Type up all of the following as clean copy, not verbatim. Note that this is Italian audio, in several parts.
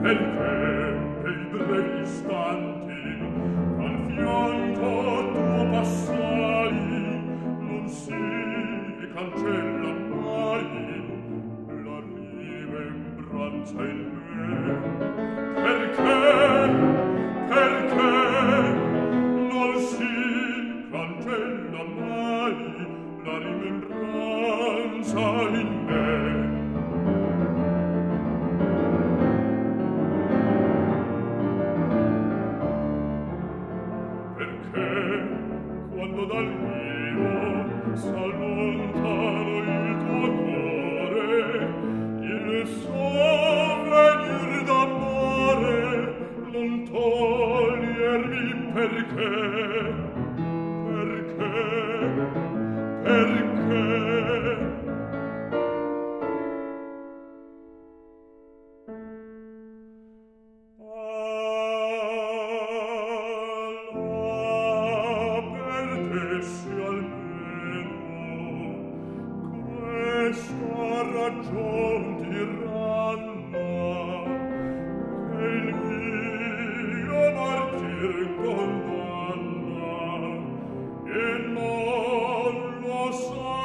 perché nei brevi istanti al fianco tuo passai non si cancella mai la rimembranza in me. Perché non si cancella mai la rimembranza in me. Perché quando dal mio s'allontano il tuo cuore, il sovvenir d'amore non togliermi perché, perché. Perdessi almeno questa ragion tiranna che il mio martir condanna e non lo sa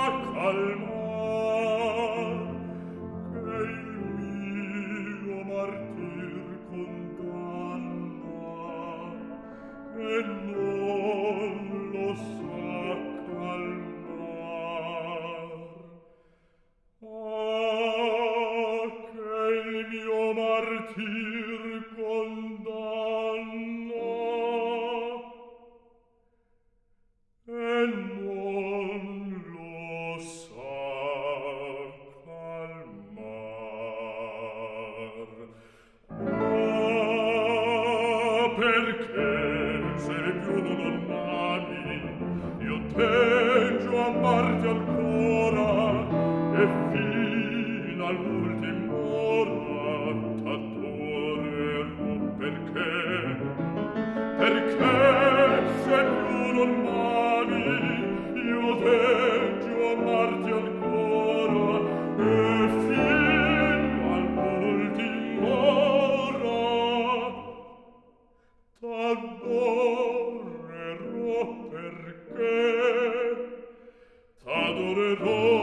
calmar, che il mio martir condanna e non lo sa calmar. Ah, che il mio martir condanna e non lo sa calmar. Ah, perché se più non ami io teggio amarti ancora e fin all'ultima ora t'adorerò. Perché se più non ami io teggio amarti ancora e fin all'ultima ora t'adorerò. Perché t'adorerò.